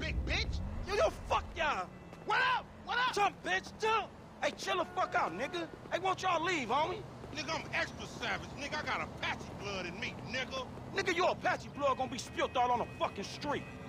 big bitch. Yo, fuck y'all. What up? What up? Jump, bitch, jump. Hey, chill the fuck out, nigga. Hey, won't y'all leave, homie? Nigga, I'm extra savage. Nigga, I got Apache blood in me, nigga. Nigga, your Apache blood gonna be spilled all on the fucking street.